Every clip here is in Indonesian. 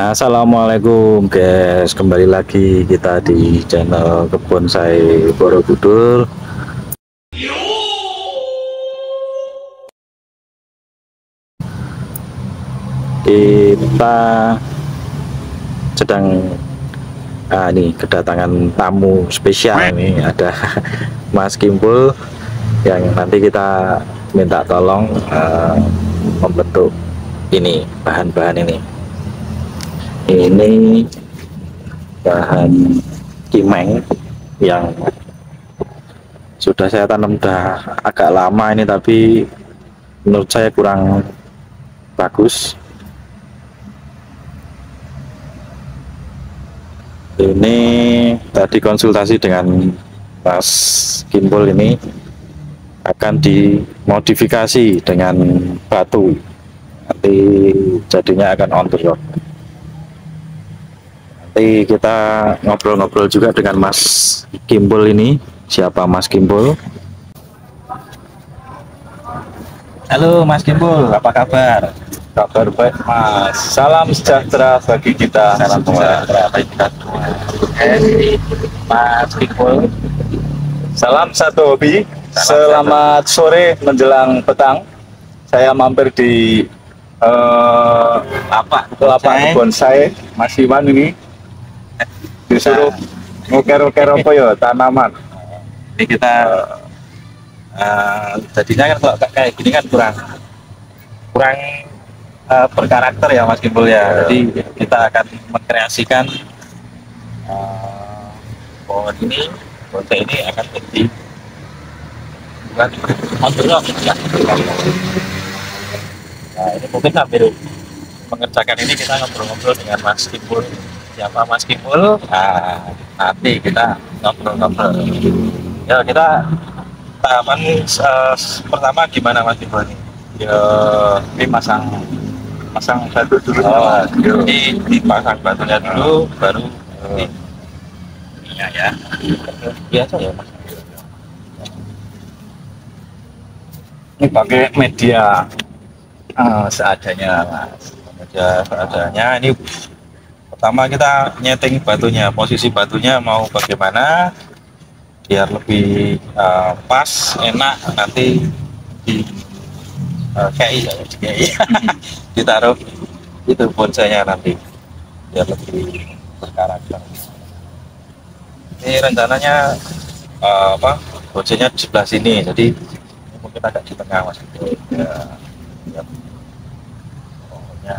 Assalamualaikum guys, kembali lagi kita di channel Kebonsai Borobudur. Kita sedang ini kedatangan tamu spesial. Ini ada Mas Kimpul yang nanti kita minta tolong membentuk ini bahan-bahan ini bahan kimeng yang sudah saya tanam udah agak lama ini, tapi menurut saya kurang bagus. Ini tadi konsultasi dengan Mas Kimpul, ini akan dimodifikasi dengan batu, nanti jadinya akan on the road. Nanti kita ngobrol-ngobrol juga dengan Mas Kimpul ini. Siapa Mas Kimpul? Halo Mas Kimpul, apa kabar? Kabar baik Mas. Salam sejahtera bagi kita. Salam sejahtera bagi kita semua. Mas Kimpul, salam satu hobi. Selamat sore menjelang petang. Saya mampir di lapak bonsai Mas Iwan ini. Disuruh nguker-nguker apa ya, tanaman. Ini kita jadinya kan kalau kayak gini kan kurang berkarakter ya Mas Kimpul ya. Jadi kita akan mengkreasikan pohon ini, bonsai ini akan jadi bukan outdoor ya. Nah, ini mungkin sambil mengerjakan ini kita ngobrol-ngobrol dengan Mas Kimpul. Siapa Mas Kimpul? Nah, nanti kita ngobrol-ngobrol. Ya, kita tahapan pertama gimana Mas Kimpul ini? Ya, ini masang batu dulu. Ini dipasang batunya dulu, baru ini ya. Biasa ya Mas. Ini pakai media seadanya Mas. Media seadanya. Ini pertama kita nyeting batunya, posisi batunya mau bagaimana biar lebih pas, enak nanti di ditaruh itu bonsainya nanti biar lebih berkarakter. Ini rencananya bonsainya di sebelah sini, jadi mungkin agak di tengah Mas. Ya, pokoknya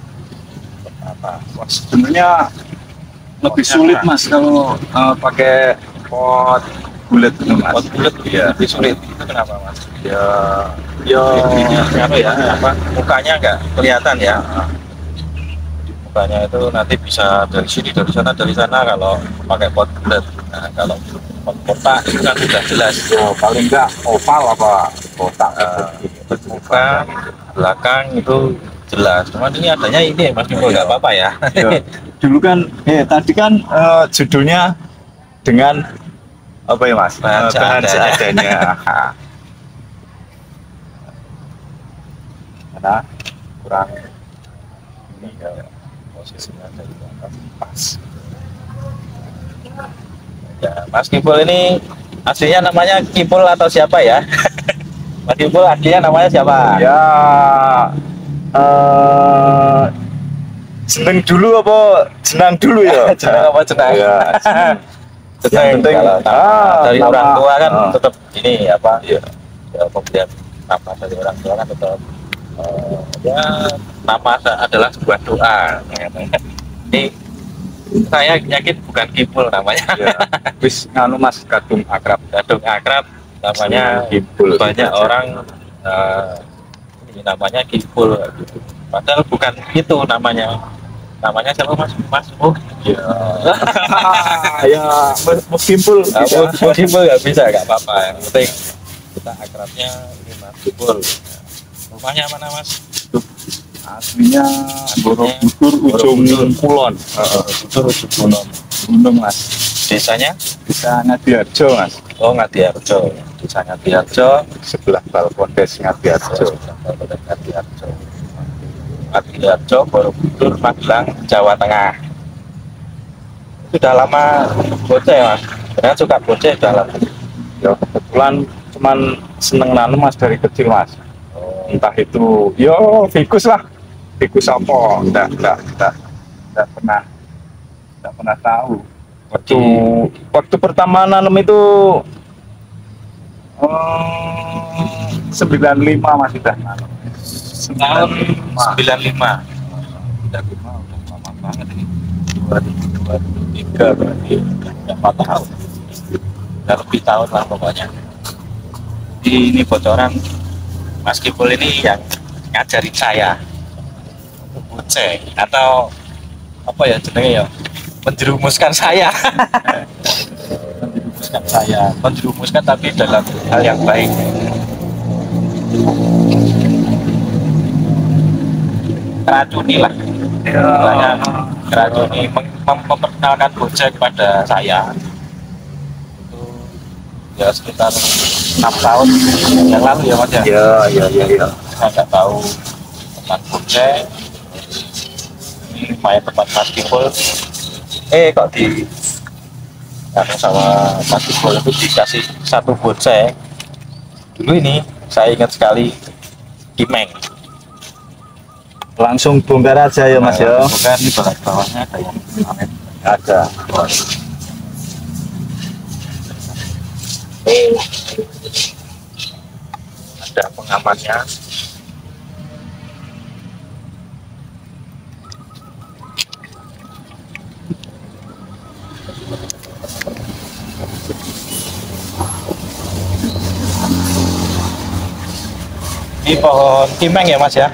Wah, sebenarnya lebih sulit Mas kalau pakai pot bulat itu Mas. pot bulat ya lebih sulit. Itu kenapa Mas? Ya Mukanya nggak kelihatan ya. Mukanya itu nanti bisa dari sini, dari sana kalau pakai pot bulat. Nah, kalau pot kotak itu kan sudah jelas. paling enggak oval apa kotak. Muka belakang itu jelas. Cuman ini adanya ini Mas Kimpul, nggak apa-apa ya. Dulu kan tadi kan judulnya dengan apa ya Mas? Bahan seadanya. Karena kurang ini ya, posisinya dari atas pas. Ya, Mas Kimpul ini aslinya namanya Kimpul atau siapa ya? Mas Kimpul aslinya namanya siapa? Ya jeneng dulu apa jenang dulu ya? Jenang apa jenang? Ya, Yang penting dari nama, orang tua kan tetap ini apa? Ya, pemberian nama dari orang tua kan tetap ya, nama adalah sebuah doa. Ini saya yakin bukan Kimpul namanya. Ya, wis nganu Mas, kadung akrab namanya Kimpul. Banyak orang ini namanya Kimpul gitu. Padahal bukan itu namanya. Namanya siapa Mas? Oh ya. Ya Mas Kimpul. Mas Kimpul nggak bisa, nggak apa-apa. Yang penting kita akrabnya ini Mas Kimpul. Rumahnya mana Mas? Aslinya Borobudur ujung kulon. Borobudur ujung kulon. Gunung Mas. Desanya? Desa Ngadiharjo Mas. Oh Ngadiharjo. Desa Ngadiharjo sebelah Balkondes Ngadiharjo. Balkondes Ngadiharjo. Sidoarjo, Borobudur, Magelang, Jawa Tengah. Sudah lama bocah ya mas? Saya suka bocah sudah lama. Ya kebetulan cuman seneng nanam mas dari kecil mas. Entah itu yo fikus lah, fikus apa, enggak pernah tahu. Waktu pertama nanam itu 95 mas sudah nanam. Tahun 95. Udah lama banget ini. 2023 berarti udah 4 tahun. Udah lebih tahun lah pokoknya. Ini bocoran Mas Kipul ini yang ngajarin saya bocah atau apa ya jenenge ya, menjerumuskan saya. Menjerumuskan tapi dalam hal yang baik. Keracuni lah, keracuni, memperkenalkan bocah kepada saya itu ya sekitar 6 tahun yang lalu ya mas ya. Iya. Saya nggak tahu tentang bocah ini main tempat Mas Kipul, kok di karena sama Mas Kipul itu dikasih satu bocah. Dulu ini saya ingat sekali Kimeng. Langsung bongkar aja ya mas ya. Bukan di bawahnya ada yang panen. Ada. Ada pengamannya. Ini pohon kimeng ya mas ya.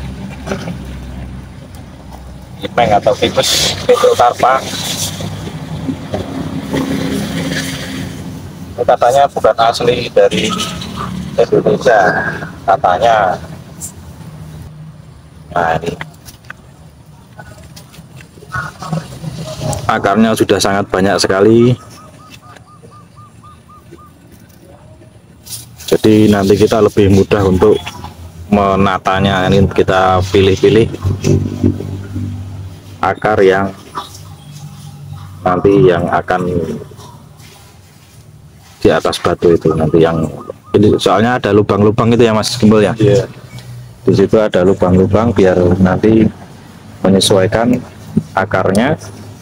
Kimeng atau Ficus petrocarpa. Ini katanya bukan asli dari Indonesia, katanya. Nah ini Akarnya sudah sangat banyak sekali. Jadi nanti kita lebih mudah untuk menatanya. Ini kita pilih-pilih akar yang nanti yang akan di atas batu itu, nanti yang ini soalnya ada lubang-lubang itu ya Mas Kimbul ya. yeah. Di situ ada lubang-lubang biar nanti menyesuaikan akarnya.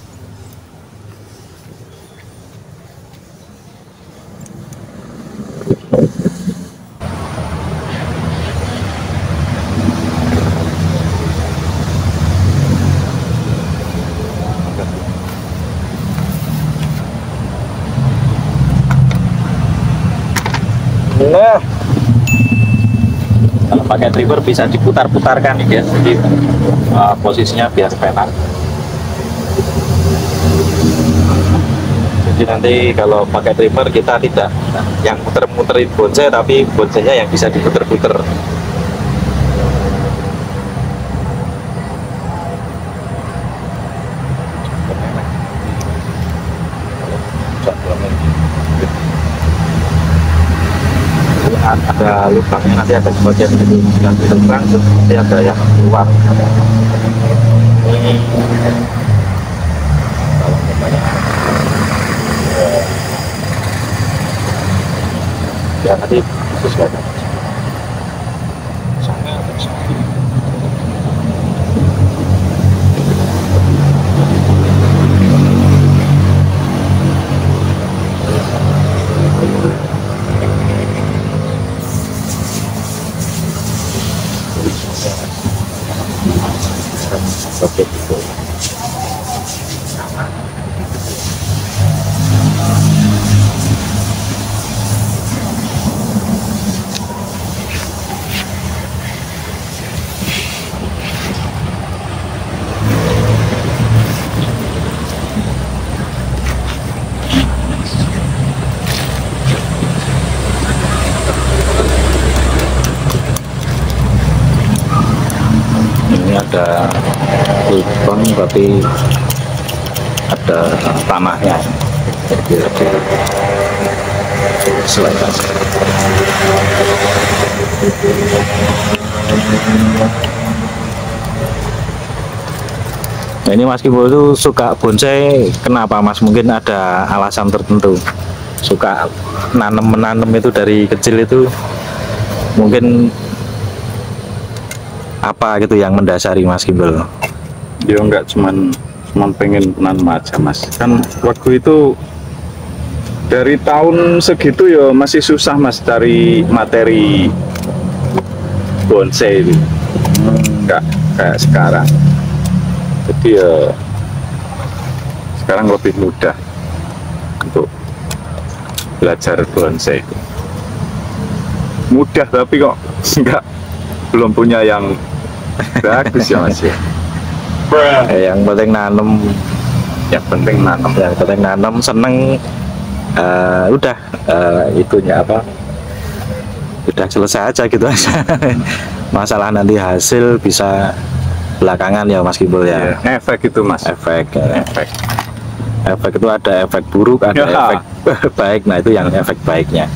Nah, kalau pakai trimmer bisa diputar-putarkan ya, jadi posisinya biar penak. Jadi nanti kalau pakai trimmer kita tidak yang muter-muterin bonsai, tapi bonsainya yang bisa diputer-puter. Ada lubangnya, nanti ada bagian itu yang terang, nanti ada yang keluar. Ini kalau misalnya ya nanti sesuai. Oke, gitu. Ini ada lubang tapi ada tanahnya, jadi selesai. Nah, ini Mas Kimbul itu suka bonsai kenapa Mas? Mungkin ada alasan tertentu. Suka menanam itu dari kecil itu mungkin apa gitu yang mendasari Mas Kimbul? Ya enggak cuman pengen nanam aja Mas. Kan waktu itu dari tahun segitu ya masih susah Mas cari materi bonsai itu. Enggak kayak sekarang. Jadi ya sekarang lebih mudah untuk belajar bonsai. Mudah tapi kok enggak, belum punya yang bagus ya Mas ya. Yang penting nanam, Yang penting nanam, seneng. Udah itunya apa? Udah selesai aja gitu aja. Masalah nanti hasil bisa belakangan ya Mas Kimbul ya. Efek itu Mas. Efek Efek itu ada efek buruk, ada Ya. efek baik. Nah itu yang efek baiknya.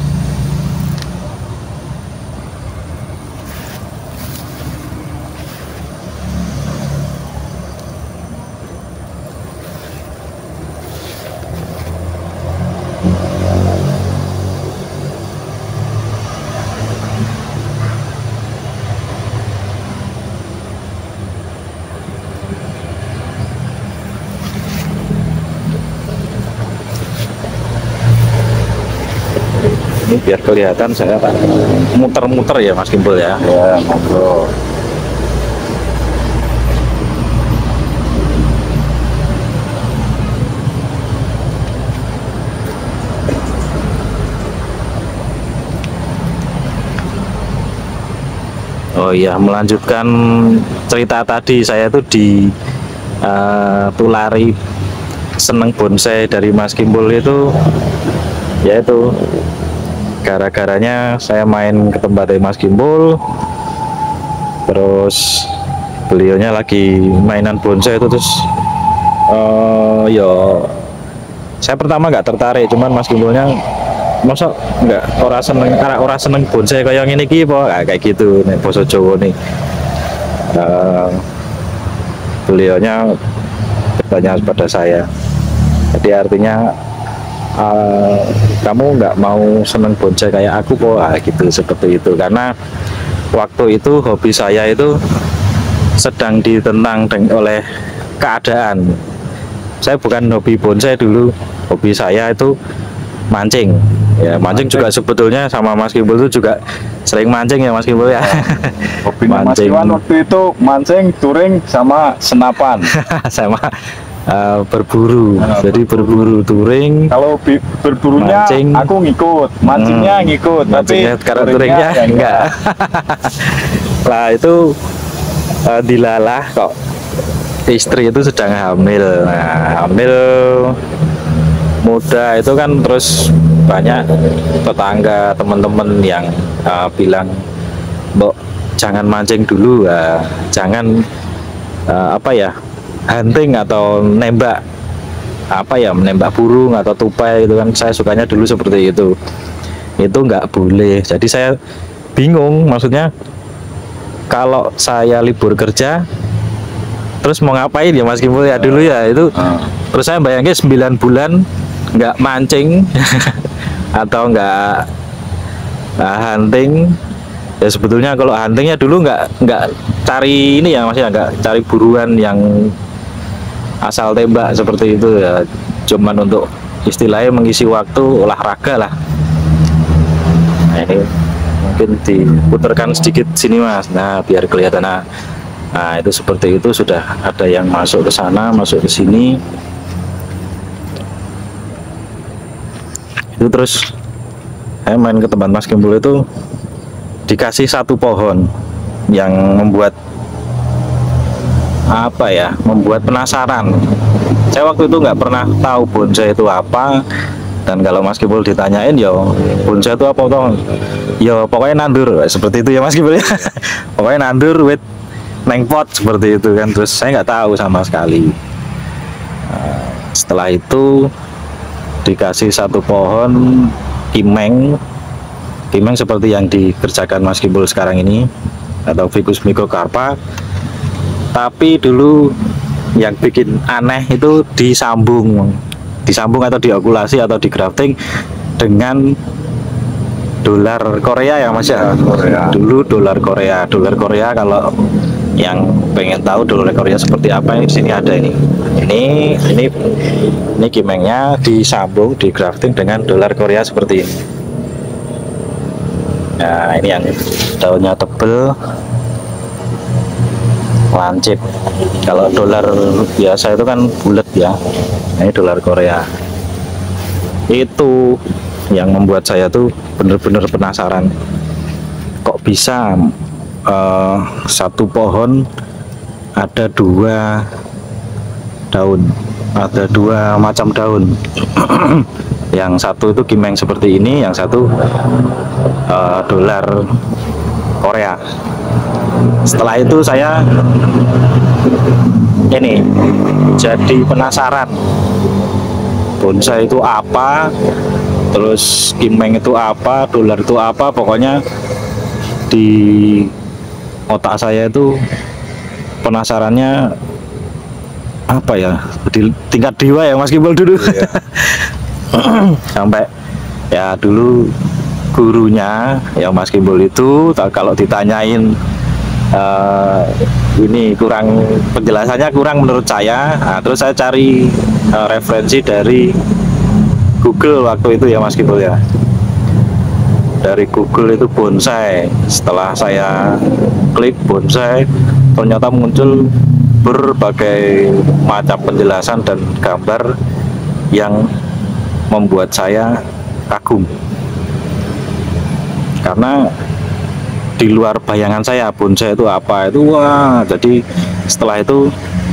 Ini biar kelihatan saya muter-muter ya Mas Kimbul ya. ya ngobrol. Oh iya, melanjutkan cerita tadi, saya tuh tulari seneng bonsai dari Mas Kimbul itu, yaitu gara-garanya saya main ke tempatnya Mas Kimbul, terus beliaunya lagi mainan bonsai itu, terus yo saya pertama nggak tertarik, cuman Mas Kimbulnya masa nggak orang seneng bonsai kayak gini ki po kayak gitu nih basa Jawa nih. Beliaunya bertanya pada saya, jadi artinya kamu nggak mau seneng bonsai kayak aku po gitu, seperti itu. Karena waktu itu hobi saya itu sedang ditentang oleh keadaan. Saya bukan hobi bonsai dulu, hobi saya itu mancing. Ya, mancing juga sebetulnya sama Mas Kimbul itu juga sering mancing ya Mas Kimbul ya. Hobi Mas Iwan waktu itu mancing, touring, sama senapan. sama berburu. Jadi berburu, touring. Kalau berburunya Mancing. aku ngikut, mancingnya ngikut, tapi karena touringnya ya enggak. Lah itu dilalah kok istri itu sedang hamil. Nah, hamil muda itu kan, terus banyak tetangga teman-teman yang bilang, "Mbok jangan mancing dulu, jangan apa ya, hunting atau nembak menembak burung atau tupai itu kan." Saya sukanya dulu seperti itu nggak boleh. Jadi saya bingung, maksudnya kalau saya libur kerja terus mau ngapain ya Mas Kimbul ya dulu ya itu. Terus saya bayangin 9 bulan nggak mancing atau nggak hunting. Ya sebetulnya kalau huntingnya dulu nggak cari ini ya Mas ya, nggak cari buruan yang asal tembak seperti itu ya, cuman untuk istilahnya mengisi waktu olahraga lah. Nah ini mungkin diputarkan sedikit sini Mas, nah biar kelihatan. Nah itu seperti itu, sudah ada yang masuk ke sana, masuk ke sini. Itu terus saya main ke tempat Mas Kimbul itu dikasih satu pohon yang membuat membuat penasaran. Saya waktu itu nggak pernah tahu bonsai itu apa, dan kalau Mas Kimbul ditanyain ya bonsai itu apa toh, ya pokoknya nandur seperti itu ya Mas Kimbul ya. Pokoknya nandur with neng pot seperti itu kan. Terus saya nggak tahu sama sekali. Setelah itu dikasih satu pohon kimeng seperti yang dikerjakan Mas Kimbul sekarang ini, atau Ficus microcarpa. Tapi dulu yang bikin aneh itu disambung atau diokulasi atau di grafting dengan dolar Korea ya Mas ya. Korea. Dulu dolar Korea kalau yang pengen tahu dolar Korea seperti apa, di sini ada ini kimengnya disambung di grafting dengan dolar Korea seperti ini. Nah ini yang daunnya tebel, lancip. Kalau dolar biasa itu kan bulat ya. Ini dolar Korea. Itu yang membuat saya tuh bener-bener penasaran, kok bisa satu pohon ada dua macam daun. Yang satu itu kimeng seperti ini, yang satu dolar Korea. Setelah itu saya ini jadi penasaran, bonsai itu apa, terus kimeng itu apa, dolar itu apa. Pokoknya di otak saya itu penasarannya apa ya, di tingkat dewa ya Mas Kimbul dulu. Iya. Sampai ya dulu gurunya ya Mas Kimbul itu kalau ditanyain ini kurang, penjelasannya kurang menurut saya. Nah, terus saya cari referensi dari Google waktu itu ya Mas Kimbul ya. Dari Google itu bonsai. Setelah saya klik bonsai, ternyata muncul berbagai macam penjelasan dan gambar yang membuat saya kagum. Karena di luar bayangan saya bonsai itu apa itu, wah. Jadi setelah itu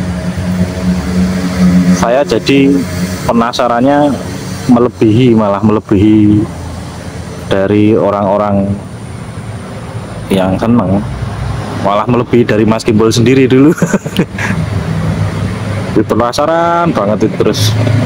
saya jadi penasarannya malah melebihi dari orang-orang yang seneng, malah melebihi dari Mas Kimbul sendiri dulu. Penasaran banget itu, terus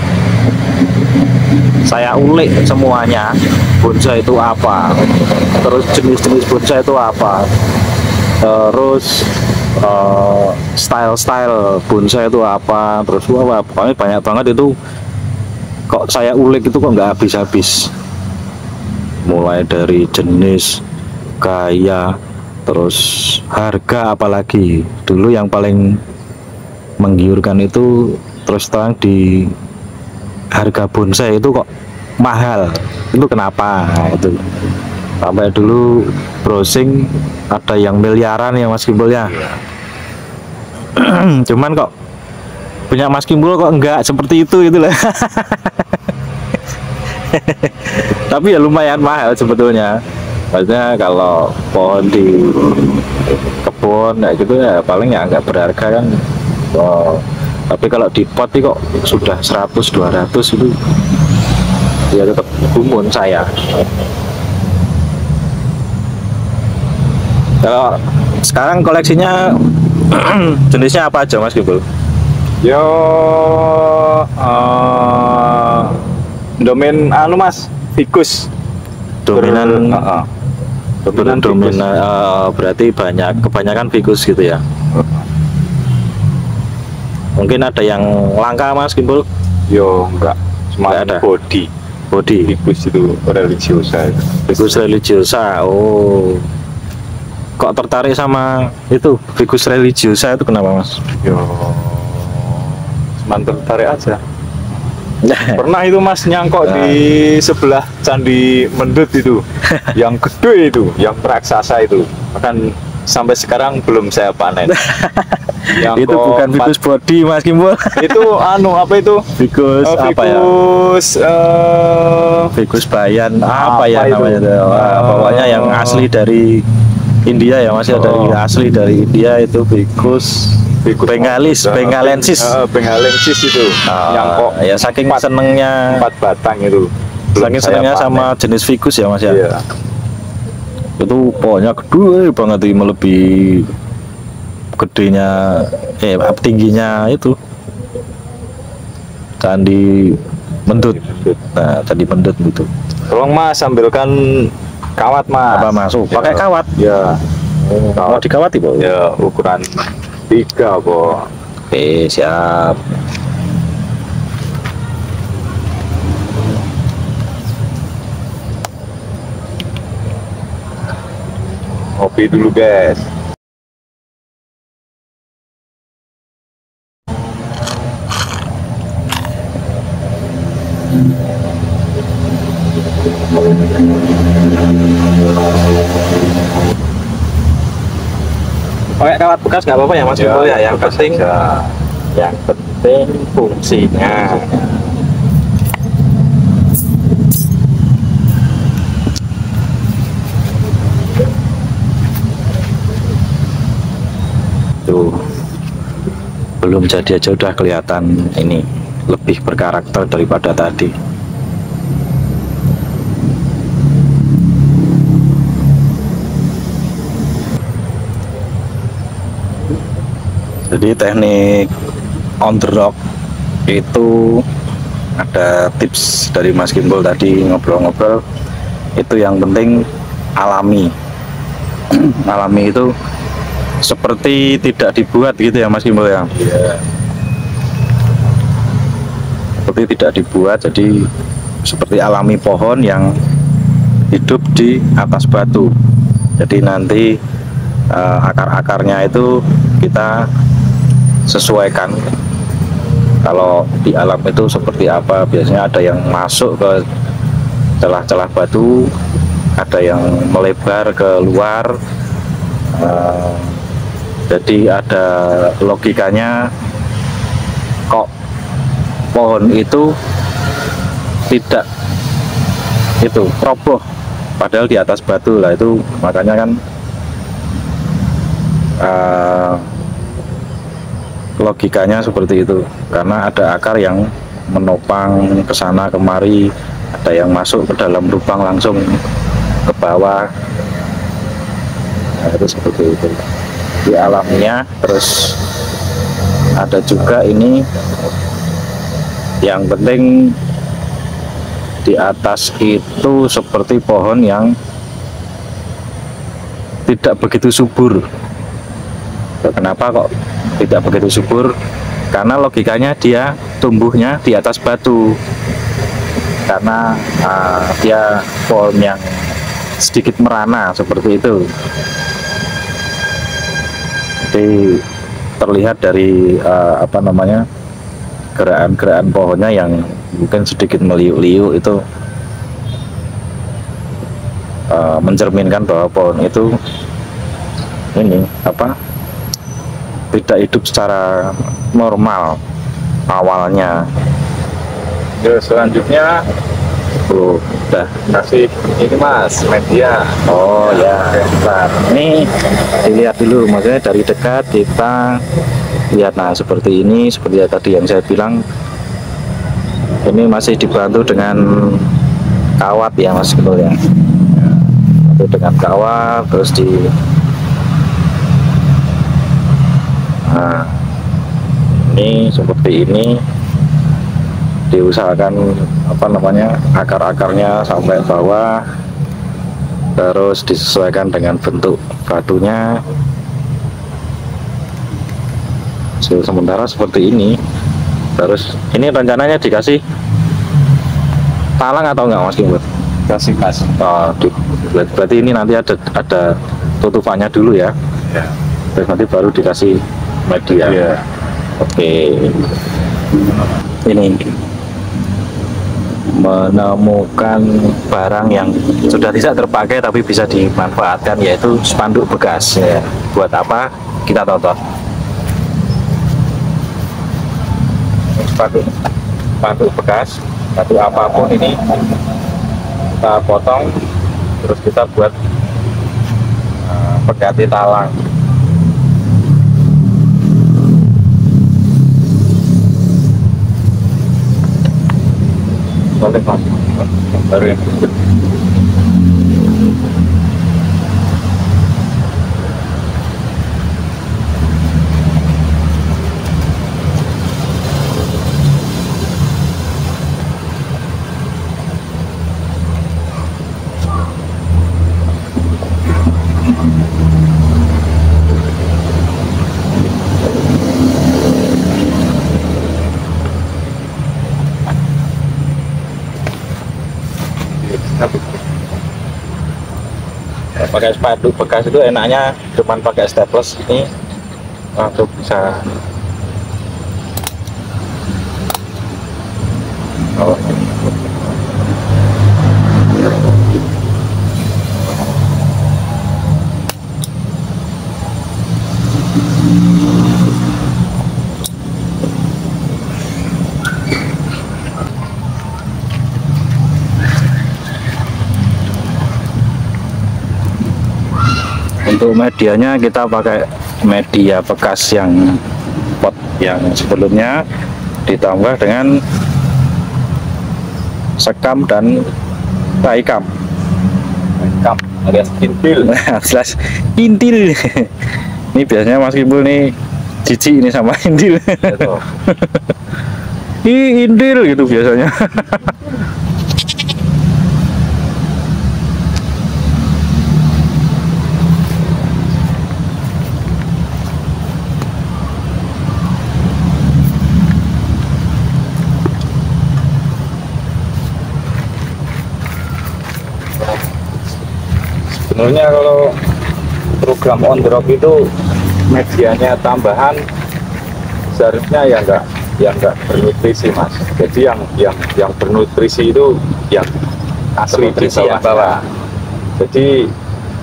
saya ulik semuanya, bonsai itu apa, terus jenis-jenis bonsai itu apa, terus style-style bonsai itu apa, terus wah pokoknya banyak banget itu. Kok saya ulik itu kok nggak habis-habis, mulai dari jenis, gaya, terus harga. Apalagi dulu yang paling menggiurkan itu terus terang di harga bonsai itu kok mahal, itu kenapa. Nah, itu sampai dulu browsing ada yang miliaran ya Mas Kimbul ya. Cuman kok punya Mas Kimbul kok enggak seperti itu gitu lah. Tapi ya lumayan mahal sebetulnya. Maksudnya kalau pohon di kebun kayak gitu ya paling ya nggak berharga kan. Tapi kalau di pot kok sudah 100-200 itu ya tetap gumun saya. Kalau sekarang koleksinya jenisnya apa aja Mas Kimbul? Yo domain Mas, ficus. Dominan Dominan berarti kebanyakan ficus gitu ya. Mungkin ada yang langka Mas Kimbul? Yo enggak, cuma ada body ficus itu religiosa. Ficus religiosa. Oh, kok tertarik sama itu ficus religiosa itu kenapa Mas? Yo cuma tertarik aja. Pernah itu Mas nyangkok di sebelah Candi Mendut itu, yang gede itu, yang raksasa itu, bahkan sampai sekarang belum saya panen. Itu bukan ficus body Mas Kimbul. Itu apa itu? Ficus apa ya? Ficus bayan apa ya namanya? Pokoknya yang asli dari India ya Mas ya, asli dari India itu ficus bengalensis itu. Yang kok ya saking senengnya 4 batang itu. Saking senengnya sama jenis ficus ya Mas ya. Iya. Itu pokoknya gede banget, melebihi gedenya tingginya itu Candi Mendut. Nah, Candi Mendut itu. Tolong Mas ambilkan kawat Mas. Apa Mas? Pakai kawat? Ya. Mau dikawati, Bo? Ya, ukuran 3, Bo. Oke, siap. Ngopi dulu guys. Pakai kawat bekas nggak apa-apa ya Mas Gembul ya, yang bekas penting aja. yang penting fungsinya. Tuh, belum jadi aja udah kelihatan ini lebih berkarakter daripada tadi. Jadi teknik on the rock itu ada tips dari Mas Gembul tadi ngobrol-ngobrol, itu yang penting alami. Alami itu seperti tidak dibuat gitu ya Mas Gembul ya. Iya. Seperti tidak dibuat, jadi seperti alami pohon yang hidup di atas batu. Jadi nanti akar-akarnya itu kita sesuaikan. Kalau di alam itu seperti apa, biasanya ada yang masuk ke celah-celah batu, ada yang melebar ke luar. Jadi ada logikanya, kok pohon itu tidak itu roboh padahal di atas batu lah, itu makanya kan logikanya seperti itu, karena ada akar yang menopang ke sana kemari, ada yang masuk ke dalam lubang langsung ke bawah. Nah, itu seperti itu di alamnya. Terus ada juga ini, yang penting di atas itu seperti pohon yang tidak begitu subur. Kenapa kok tidak begitu subur? Karena logikanya dia tumbuhnya di atas batu, karena dia pohon yang sedikit merana seperti itu. Jadi terlihat dari apa namanya, gerakan-gerakan pohonnya yang mungkin sedikit meliuk-liuk, itu mencerminkan bahwa pohon itu ini apa, tidak hidup secara normal awalnya. Ya, selanjutnya Udah kasih ini Mas, media. Oh ya, bentar. Ini dilihat dulu, maksudnya dari dekat kita lihat. Nah, seperti ini, seperti tadi yang saya bilang, ini masih dibantu dengan kawat ya Mas Gembul ya. Itu dengan kawat, terus nah, ini seperti ini, diusahakan apa namanya, akar-akarnya sampai bawah, terus disesuaikan dengan bentuk batunya. Sementara seperti ini. Terus ini rencananya dikasih talang atau enggak Mas Gembul? Kasih Mas. Oh, berarti ini nanti ada tutupannya dulu ya. Ya. Terus nanti baru dikasih media. Iya. Oke. Ini menemukan barang yang sudah tidak terpakai tapi bisa dimanfaatkan, yaitu spanduk bekas ya. Buat apa? Kita tonton. Spanduk bekas, batu apapun ini kita potong, terus kita buat pengganti talang. Boleh Mas, baru ini. pakai spanduk bekas itu enaknya cuman pakai staples ini langsung bisa. Oh. Untuk medianya kita pakai media bekas yang pot yang sebelumnya ditambah dengan sekam dan taikam alias intil. Jelas intil. Ini biasanya Mas Kimpul nih jijik ini sama intil. Ih, intil gitu biasanya. Sebenarnya kalau program on the rock itu medianya tambahan seharusnya yang enggak bernutrisi Mas. Jadi yang bernutrisi itu yang asli di bawah. Jadi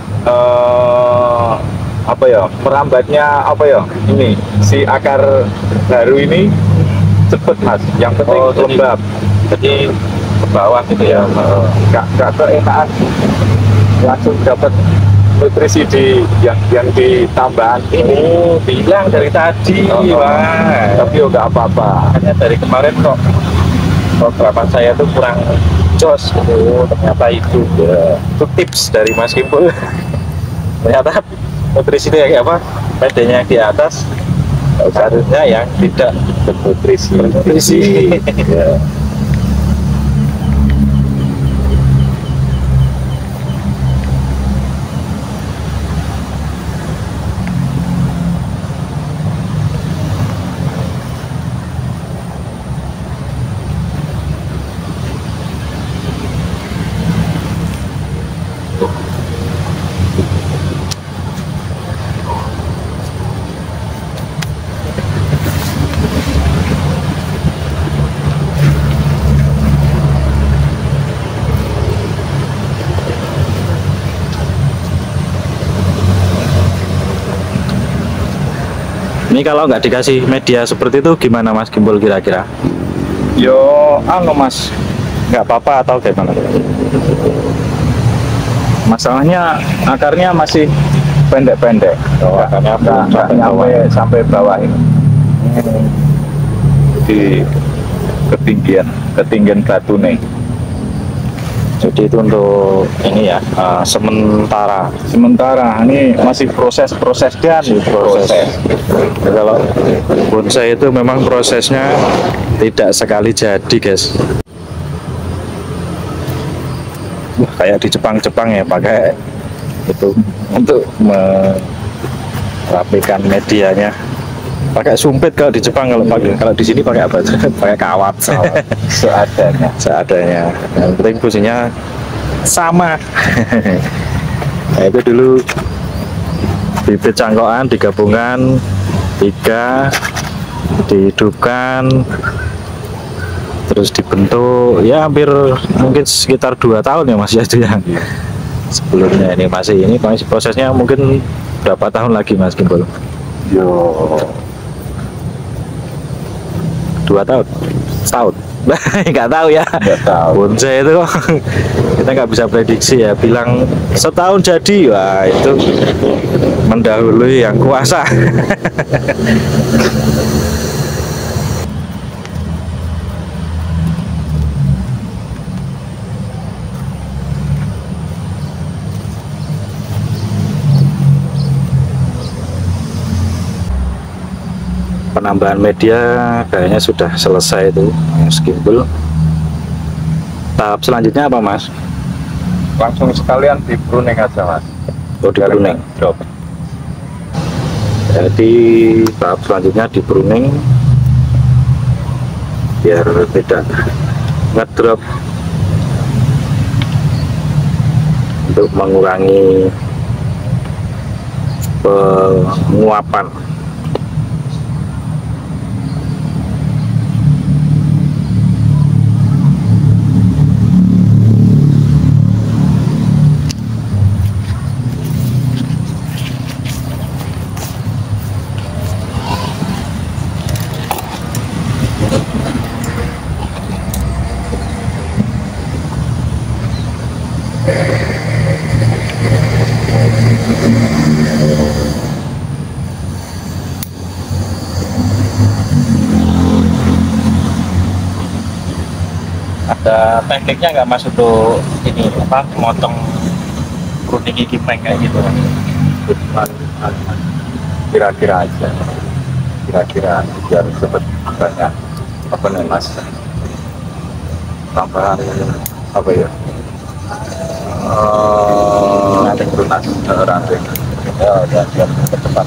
apa ya, merambatnya apa ya, ini si akar baru ini cepet Mas, yang penting lembab, jadi ke bawah gitu ya, nggak keenakan langsung dapat nutrisi di yang ditambahan. Oh, bilang dari tadi. Wah, tapi nggak apa-apa, hanya dari kemarin kok programan saya tuh kurang jos gitu. Ternyata itu itu tips dari Mas Kimpul. Ternyata nutrisi itu kayak apa, medianya di atas seharusnya yang tidak bernutrisi. Ya. Ini kalau nggak dikasih media seperti itu gimana Mas Kimpul kira-kira? Yo, Mas, nggak apa-apa atau gimana? Masalahnya akarnya masih pendek-pendek. Akarnya nggak sampai bawah ini. Di ketinggian batu nih. Jadi itu untuk ini ya, sementara ini masih proses dan proses. Kalau bonsai itu memang prosesnya tidak sekali jadi guys. Wah, kayak di Jepang ya pakai itu untuk merapikan medianya, pakai sumpit kalau di Jepang. Kalau di sini pakai apa? Pakai kawat. Seadanya. Yang penting fungsinya sama. Nah, itu dulu bibit cangkokan digabungkan 3, dihidupkan, terus dibentuk ya hampir mungkin sekitar 2 tahun ya Mas ya itu yang sebelumnya. Ini masih prosesnya mungkin berapa tahun lagi Mas Kimpul? Yo, 2 tahun, setahun. Nggak tahu ya. Bonsai itu kita nggak bisa prediksi ya. Bilang setahun jadi, wah itu mendahului yang kuasa. Penambahan media kayaknya sudah selesai itu Mas Kimpul. Tahap selanjutnya apa Mas? Langsung sekalian di pruning aja Mas. Oh, di pruning. Jadi tahap selanjutnya di pruning biar tidak ngedrop, untuk mengurangi penguapan. Ada tekniknya nggak Mas untuk ini apa motong kerudung gigi peng kayak gitu? Kira-kira aja, kira-kira biar cepet banyak apa nih Mas, tambahan apa ya, ranting lunas, ranting Ya udah biar cepat.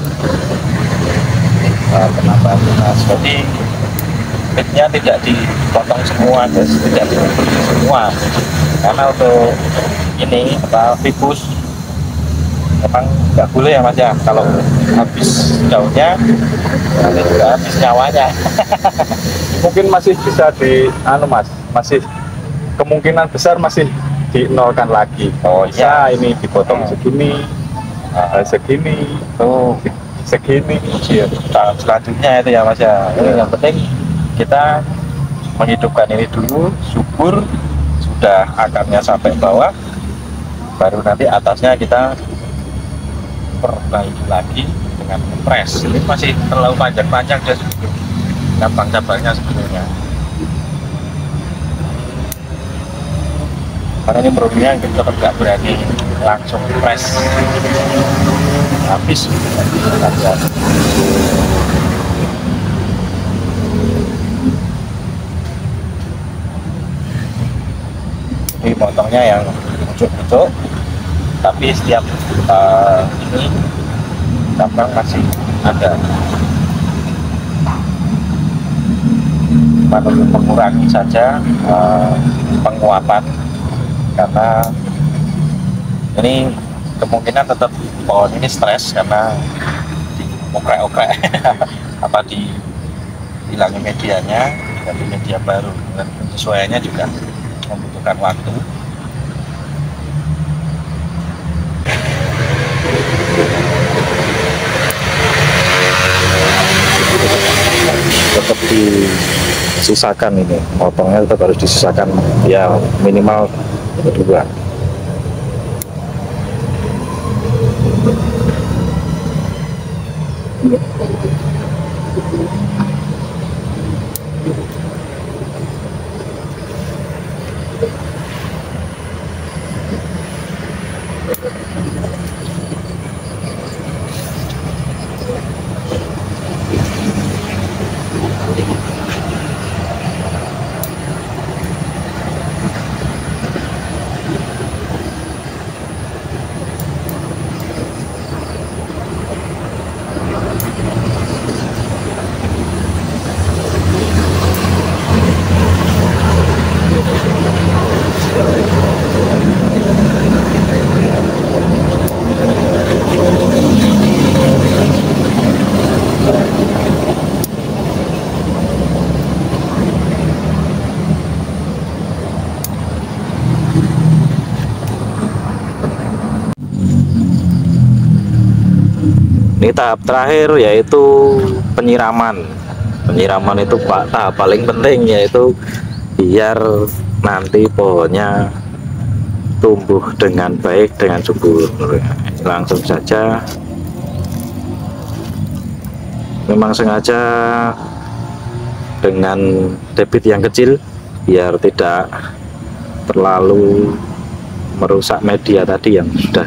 Kenapa Mas? Jadi pitnya tidak dipotong semua guys, tidak dipotong semua karena untuk ini apa fikus memang nggak boleh ya Mas ya, kalau habis daunnya nanti juga habis nyawanya. mungkin masih bisa di Mas, masih kemungkinan besar masih dinolkan lagi. Oh Bisa ini dipotong segini, segini, segini. Iya, tahap selanjutnya itu ya Mas ya. Ini yang penting kita menghidupkan ini dulu, subur, sudah akarnya sampai bawah, baru nanti atasnya kita perbaiki lagi dengan kompres. Ini masih terlalu panjang-panjang dan cabang-cabangnya sebenarnya. Karena ini produknya kita tetap nggak berani langsung press habis. Jadi potongnya yang pucuk-pucuk, tapi setiap ini cabang masih ada. Cuma untuk mengurangi saja penguapan, karena ini kemungkinan tetap pohon ini stres karena diokrek-okrek apa dihilangi medianya, ganti media baru, dan penyesuaiannya juga membutuhkan waktu. Tetap disisakan, ini potongnya tetap harus disisakan ya minimal 2. Ini tahap terakhir yaitu penyiraman. Penyiraman itu tahap paling penting, yaitu biar nanti pohonnya tumbuh dengan baik, dengan subur. Langsung saja, memang sengaja dengan debit yang kecil biar tidak terlalu merusak media tadi yang sudah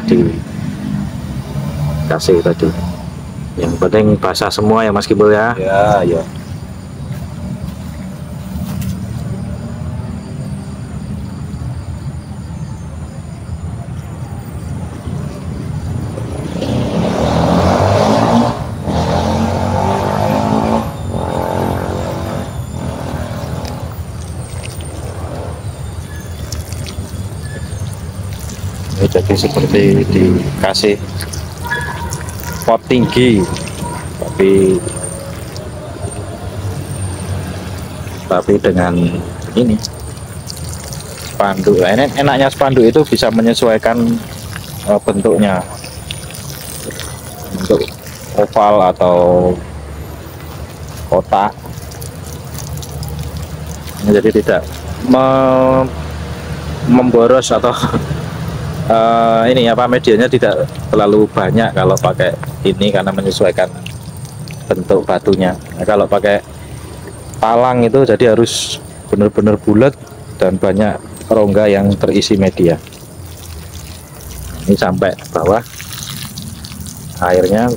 dikasih tadi. Yang penting basah semua ya Mas Kimbul ya. Ya. Ini jadi seperti dikasih pot tinggi, tapi dengan ini spanduk. Nah, ini enaknya spanduk itu bisa menyesuaikan bentuknya, bentuk oval atau kotak, jadi tidak memboros atau ini apa, medianya tidak terlalu banyak kalau pakai ini karena menyesuaikan bentuk batunya. Nah, kalau pakai talang itu jadi harus benar-benar bulat dan banyak rongga yang terisi media. Ini sampai bawah, airnya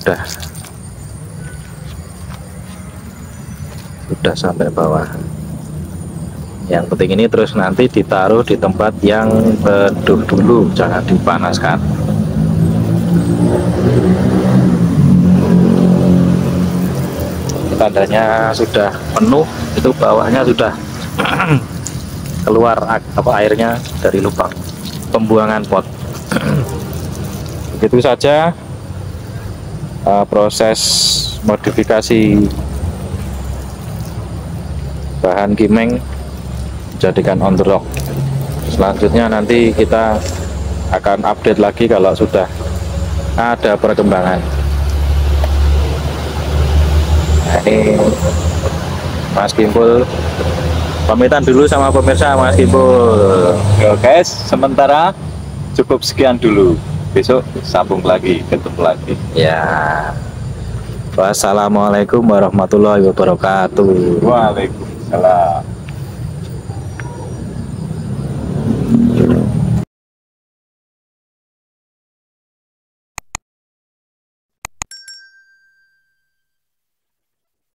udah sampai bawah. Yang penting ini terus nanti ditaruh di tempat yang teduh dulu, jangan dipanaskan. Tandanya sudah penuh, itu bawahnya sudah keluar apa airnya dari lubang pembuangan pot. Begitu saja proses modifikasi bahan kimeng jadikan on the rock. Selanjutnya nanti kita akan update lagi kalau sudah ada perkembangan. Nah, ini Mas Kimpul pamitan dulu sama pemirsa. Mas Kimpul, Yo guys, sementara cukup sekian dulu. Besok sambung lagi, ketemu lagi. ya. Wassalamualaikum warahmatullahi wabarakatuh. Waalaikumsalam.